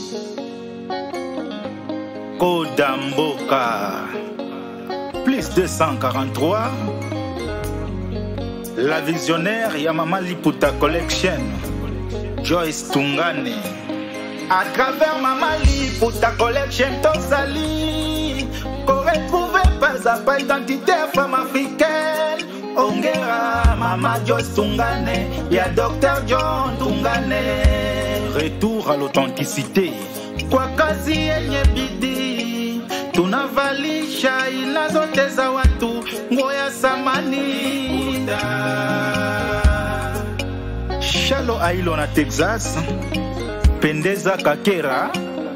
Kodamboka plus 243. La visionnaire Yamama Liputa Collection Joyce Tungane. À travers Mama Liputa Collection Tosali, qu'on retrouve pas à pas identité femme africaine. Ongera Mama Joyce Tungane, y'a Dr John Tungane. Retour à l'authenticité. Kwa kazi yenye bidii tunavalisha ila zote za watu nguo ya samani. Shalo Ailo na Texas, Pendeza Kakera,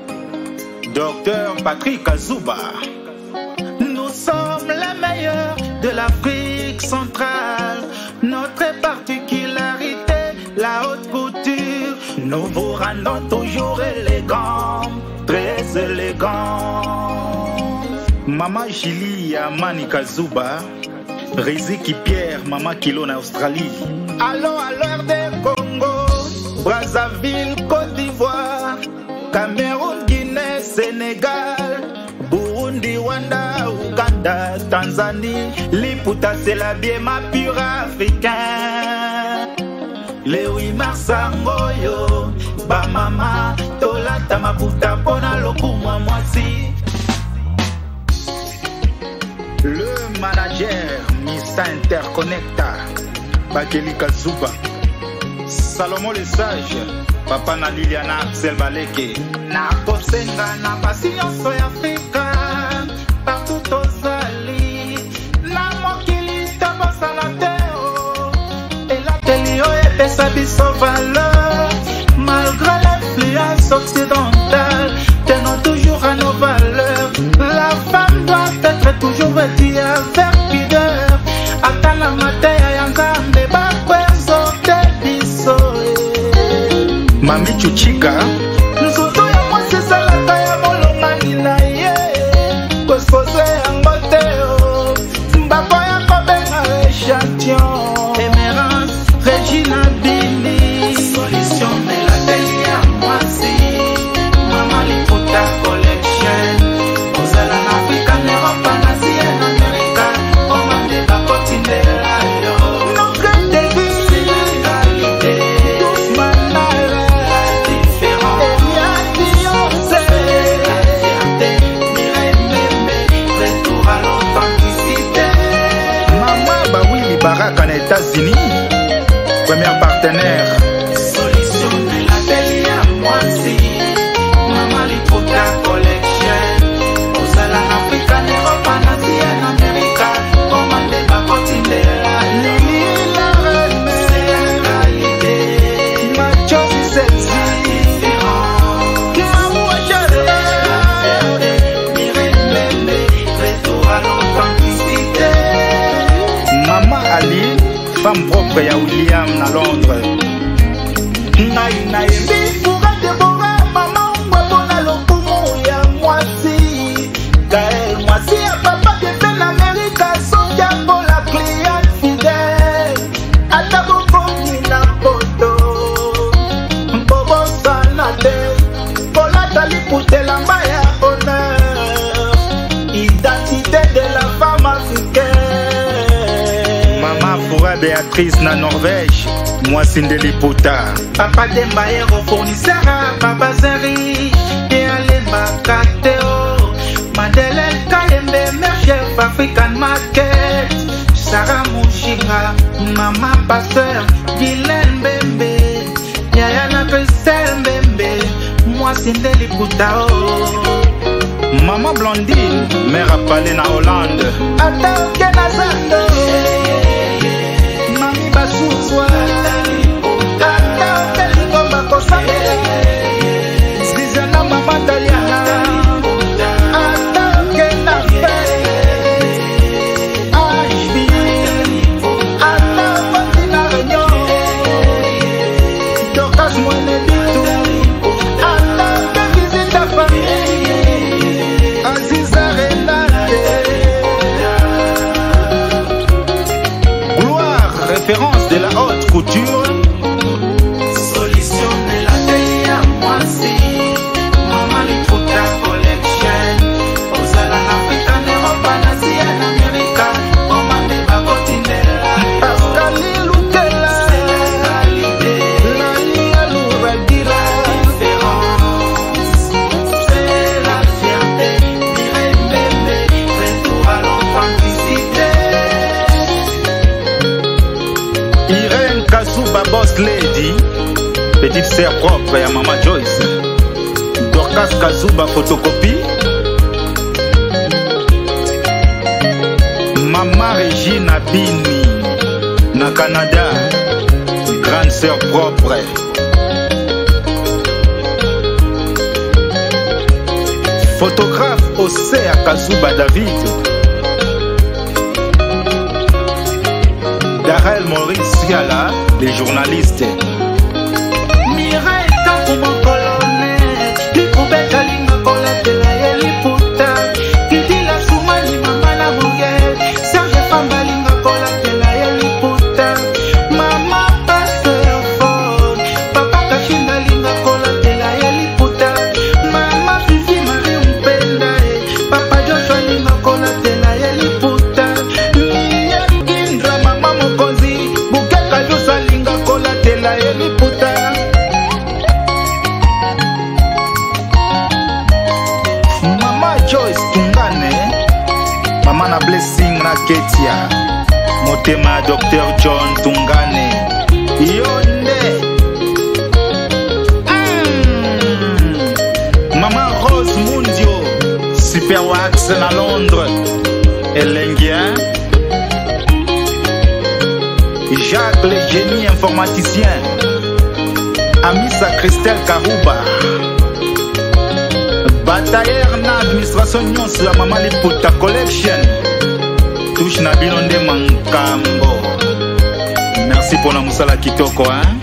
Dr Patrick Azuba. Nous sommes les meilleurs de l'Afrique centrale. Notre particularité, la haute couture. Nous vous rendons toujours élégants, très élégants. Mama Jili Amani Kazuba, Riziki Pierre, Mama Kilo en Australie. Allons à l'heure des Congo, Brazzaville, Côte d'Ivoire, Cameroun, Guinée, Sénégal, Burundi, Rwanda, Ouganda, Tanzanie. Liputa c'est la biema pure africain. Le 8 mars angoyo, ba mama, tolata maputa pona lokumwa mwasi. Le manager Missa Interconnecta, Bakeli Kazuba, Salomon le Sage, Papa na Liliana Axel Baleke. Na kosenga na basi nyonso ya Afrika, partout ozali, na mokili tabosala teo, elateli oyo epesa biso valeur, malgré l'influence occidentale, tenons toujours à nos valeurs. La femme doit être toujours vêtue avec pudeur, atala mateya yangambe bakwezote biso. Mami Chuchika nzoto ya mwasi esalaka ya molongani na ye, kospose yango te o, bakoya kobenga échantillon. Emerance Regina Bini, solution melateli ya mwasi, Mama Liputa Collection. Ozala na Afrika, Europe, Asie et Amerika, omande bakotindela yo. Notre devise c'est l'égalité, tous manara différents. C'est la fierté, retour à l'authenticité. Mama Bawili Baraka na États-Unis, premier partenaire. Solution melateli ya mwasi, Mama Liputa Collection. Ozala na Afrika, Europe, Asie et Amerika, omande bakotindela yo. C'est la qualité, machozi sexy, différent. Kiamu echele, retour à l'authenticité. Mama Ali, femme propre ya William na Londres. Ngai na yebi pour Deborah, mama mbona lokumu ya mwasi. Gaël mwasi ya papa de l'Amérique, sokia pour la cliente fidèle. Atabo na poto, bobo sanade, pola tali putela mbaya honneur. Identité de la femme africaine. Mama Foura Béatrice na Norvège, moi Sinde Liputa. Papa Dembaero fournisseur à Baba Zeri, et Alema Kateo, Madeleine Kayembe, mère chef African Market, Sarah Mouchinga, Mama Pasteur, Guylaine Bembe, Yayana Christelle Bembe, moi Sinde Liputa. Maman Blondine, mère à Palais na Hollande. Attends que Nazando, Mami Bassouzwa, attends que Lingomba Kosame, Zizana Mama Taliana, attends que Nafe, HB, attends Martina Réunion, Dorcas Moine Bitou, attends que visite ta famille. Gloire, référence de la haute couture. Solution de la petite sœur propre ya Mama Joyce. Dorcas Kazuba photocopie. Mama Regina Bini na Canada, grande sœur propre. Photographe Osea Kazuba David. Darel Maurice Siala, les journalistes. Mireille Kakuma Colonel, Likubeta Linga Kolatela Yeliputa, Kidila Sumani Mama na Mugel, Serge Famba Linga Kolatela Yeliputa, Mama Pasteur Ford, Papa Kashinda Linga Kolatela Yeliputa, Mama Fifi Marie Mpenda, Papa Joshua Linga Kolatela Yeliputa, Mia Kindra Mama Mokonzi, Bukeka Josa Linga Kolatela Yeliputa. Joyce Tungane, Mama na Blessing na Ketia, Motema Dr. John Tungane, Yonde, Mama Rose Mundio, Super Wax na Londres, Elengien, Jacques le génie informaticien, Amisa Christelle Karouba, Batailleur na administration nyonso ya Mama Liputa Collection. Touche na bino nde mankambo. Merci pour la musala kitoko, hein?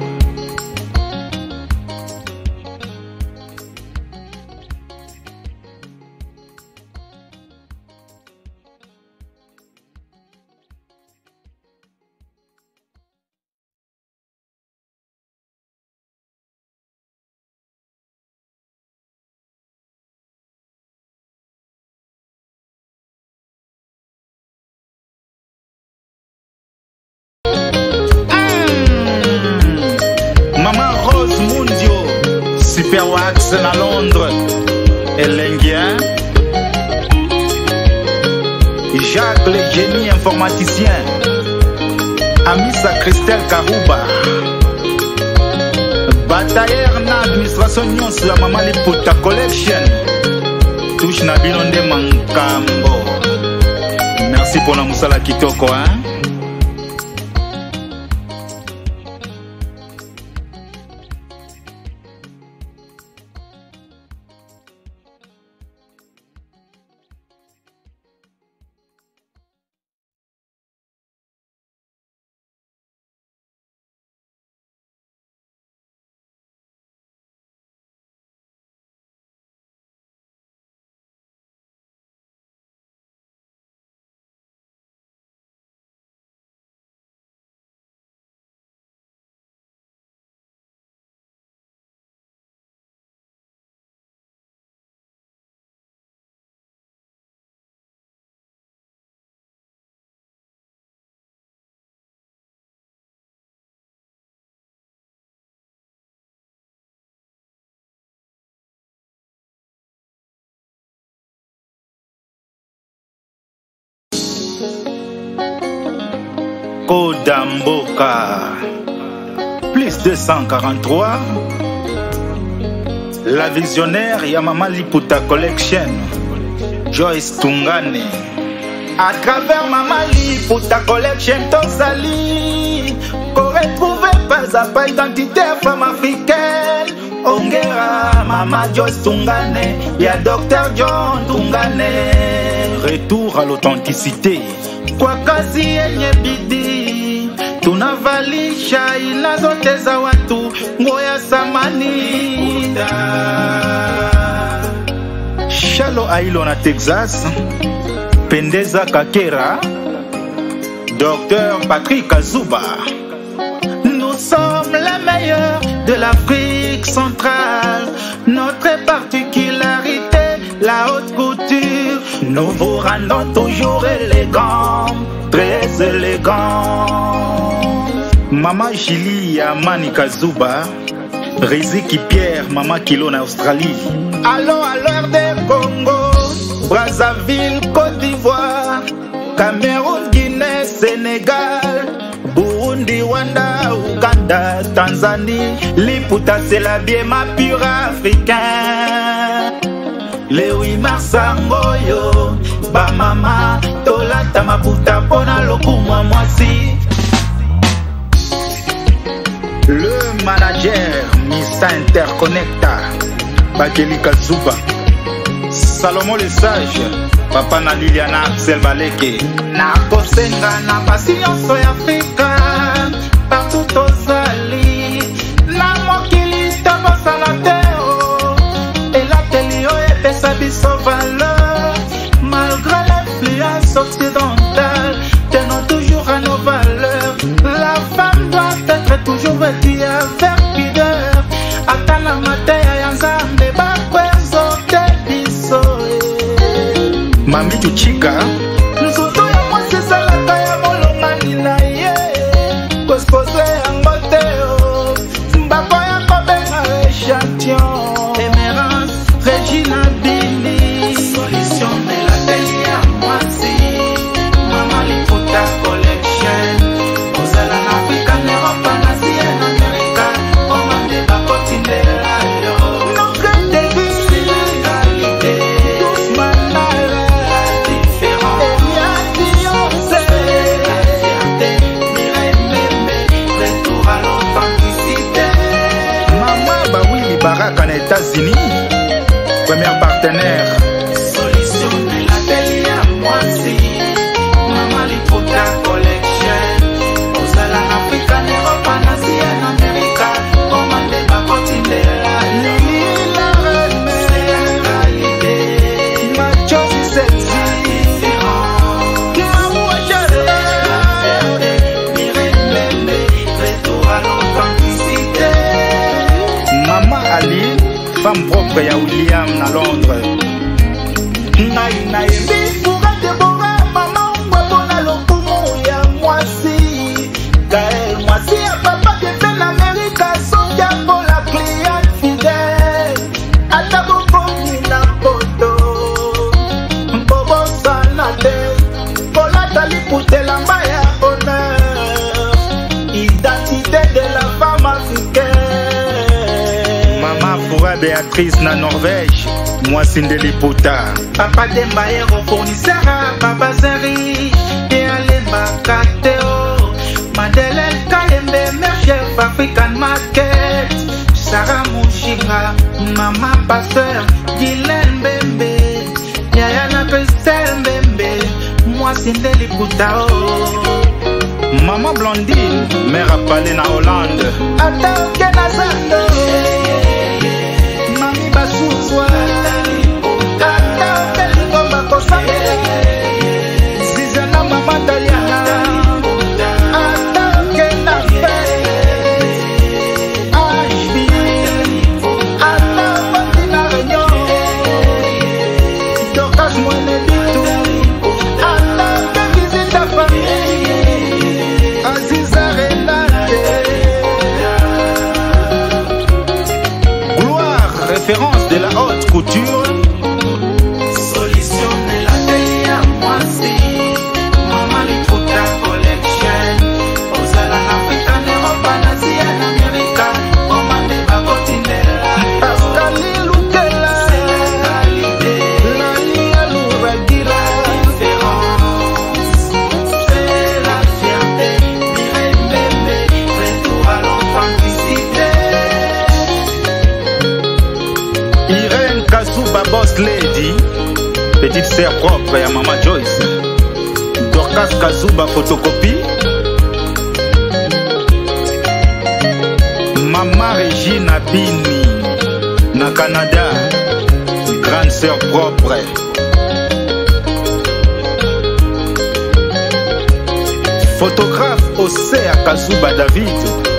Super Wax na Londres, Elengien, Jacques le génie informaticien, Amisa Christelle Karouba, Batailleur na administration nyonso ya Mama Liputa Collection. Touche na bino nde mankambo. Merci pour la musala kitoko, hein? Kodamboka, plus 243, la visionnaire ya Mama Liputa Collection, Joyce Tungane. À travers Mama Liputa Collection, Tosali, qu'on retrouve pas à pas identitaire femme africaine. Ongera, Mama Joyce Tungane, y'a Dr. John Tungane. Retour à l'authenticité. Kwa kazi yenye bidii tunavalisha ila zote za watu ngoya samani. Shalo Ailo na Texas, Pendeza Kakera, Dr. Patrick Kazuba. Nous sommes les meilleurs de l'Afrique centrale. Notre particularité, la haute couture. Nous vous rendons toujours élégants, très élégants. Mama Jili Amani Kazuba, Riziki Pierre, Mama Kilo en Australie. Allons à l'heure des Congo, Brazzaville, Côte d'Ivoire, Cameroun, Guinée, Sénégal, Burundi, Rwanda, Ouganda, Tanzanie. Liputa c'est la bien ma pure africain. Le 8 mars angoyo ba mama tolata maputa pona lokumwa mwasi. Le manager Missa Interconnecta Bakeli Kazuba Salomon le sage Papa na Liliana Axel Baleke. Na kosenga na pasi nyonso ya Afrika partout ozali na mokili tabosala te o elateli oyo epesa biso valeur malgré l'influence occidentale tenons toujours à nos valeurs. La femme doit être toujours vêtue avec pudeur ata na mateya ya Nzambe bakwezote biso. Mami Tuchika nzoto ya mwasi esalaka ya molongani na ye kospose yango te o bakoya kobenga échantillon. Emerance Regina Bini solution de la teli ya mwasi Mama Liputa collection ozala na Afrika na Europe na Asie na Amerika omande bakotindela yo. Notre devise c'est la qualité tous manala différent c'est la fierté mirembe retour à l'authenticité. Mama Bawili Baraka na États-Unis premier partenaire. Solution de la teli ya mwasi Mama Liputa collection ozala na Afrika na Europe na Asie na Amerika omande bakotindela lila reme c'est la qualité machozi sexy différent kawa jale mirembe retour à l'authenticité. Mama Ali femme propre ya William na Londres. Ngai na yembi pour Deborah mama mbona lokumu ya mwasi Gaël mwasi ya papa kete na Amerika soja pour la cliente fidèle ata bokomi na poto mbobo sana te kolata liputela mbaya honneur identité de la femme africaine. Mama Fura Béatrice na Norvège mwasi nde Liputa. Papa Demba Hero fournisseur Baba Zeri et Alemba Kateo Madeleine Kayembe mère chef African Market Sarah Mouchinga Mama Pasteur Guylaine Bembe Yayana Christelle Bembe mwasi nde Liputa o. Mama Blondine mère à Palais na Hollande ata oke na zando Mami Basuzwa Zizana Mama Dayana Atake na fe HB Atake na Réunion Dorcas Mwene Bitu Atake visite à famille Aziza Renate Gloire, référence de la haute couture. Solution de la teli ya mwasi Mama Liputa collection ozala na Afrika na Europe na Asie na Amerika omande bakotindela Pascali Lukela c'est la qualité Nani Aluragira différence c'est la fierté mirembe retour à l'authenticité. Irène Kasuba Boss Lady petite sœur propre ya Mama Joyce. Dorcas Kazuba photocopie. Mama Regina Bini na Canada grande sœur propre. Photographe Osea Kazuba David.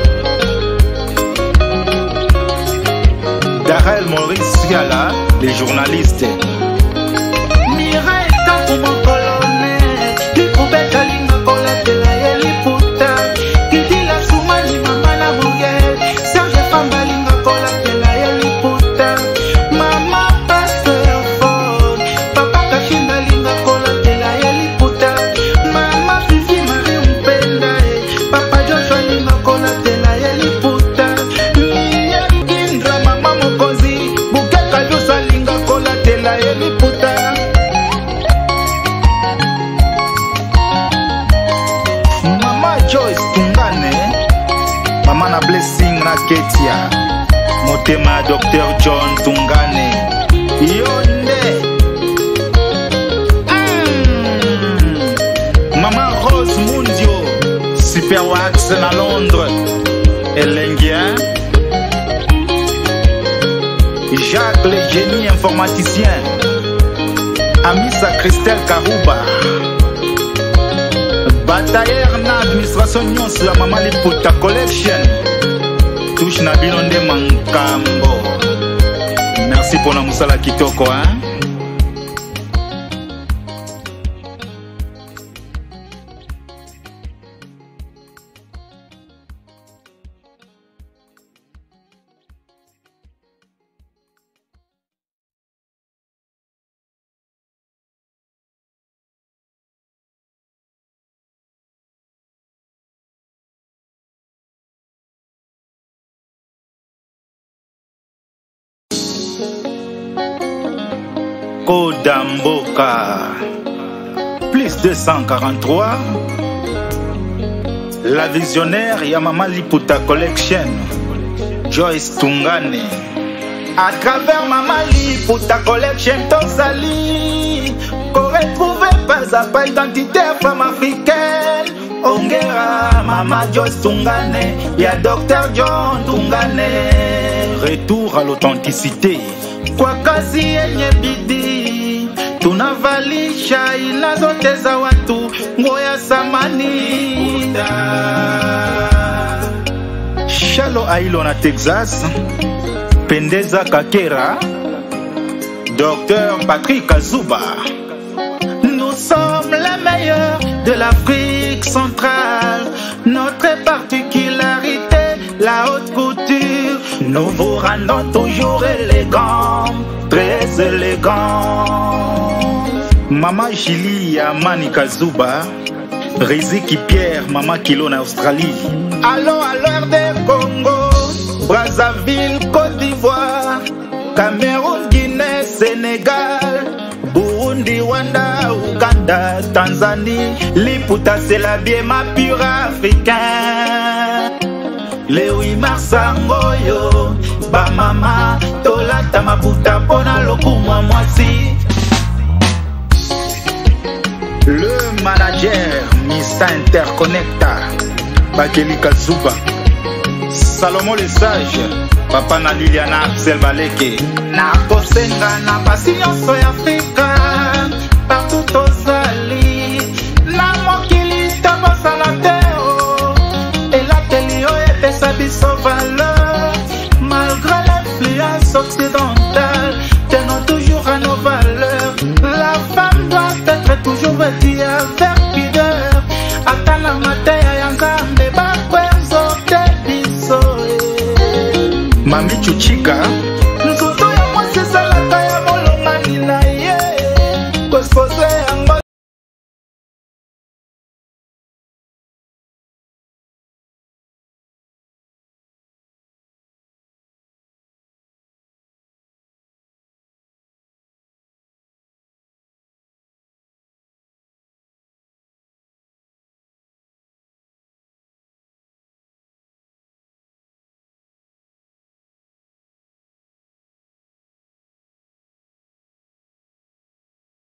Darel Maurice Siala les journalistes. Mireille Kakou mon colonel Lipubeta linga kolatela ye Liputa Kidila Soumani mama na Muriel Serge Famba linga kolatela ye Liputa Mama Pasteur Ford Papa Kashinda linga kolatela ye Liputa Mama Fifi Marie Mpenda Papa Joshua linga kolatela ye Liputa Ketia Motema Dr. John Tungane Yonde Maman Rose Mundio Super Wax na Londres Elengien Jacques le génie informaticien Amisa Christelle Karouba Batailleur na administration nyonso ya Mama Liputa Collection Touche na bilonde mankambo. Merci pour la musala kitoko hein. Kodamboka plus 243 la visionnaire ya Mama Liputa Collection Joyce Tungane à travers Mama Liputa Collection Tozali qu'on retrouve pas à pas identité femme africaine Ongera Mama Joyce Tungane ya Dr. John Tungane retour à l'authenticité kwa kazi yenye bidii tunavalisha ila zote za watu nguo ya samani Shalo Ailo na Texas Pendeza Kakera Dr. Patrick Azuba. Nous sommes les meilleurs de l'Afrique centrale. Notre particularité, la haute couture. Nous vous rendons toujours élégants, très élégants. Mama Jili Amani Kazuba, Riziki Pierre, Mama Kilo en Australie. Allons à l'heure des Congo, Brazzaville, Côte d'Ivoire, Cameroun, Guinée, Sénégal, Burundi, Rwanda, Ouganda, Tanzanie. Liputa c'est la biema pure africain. Le 8 mars angoyo, ba mama, tolata maputa pona lokumwa mwasi. Le manager Mista Interconnecta, Bakeli Kazuba, Salomon le Sage, Papa na Liliana Axel Baleke. Na kosenga na basi nyonso ya Afrika, partout ozali, na mokili tobosana te o, elateli oyo epesa biso valeur, malgré l'influence occidentale, tenons toujours à nos valeurs. La femme doit être toujours vêtue avec pudeur, atala mateya ya Nzambe bakwenzote biso. Mami Chuchika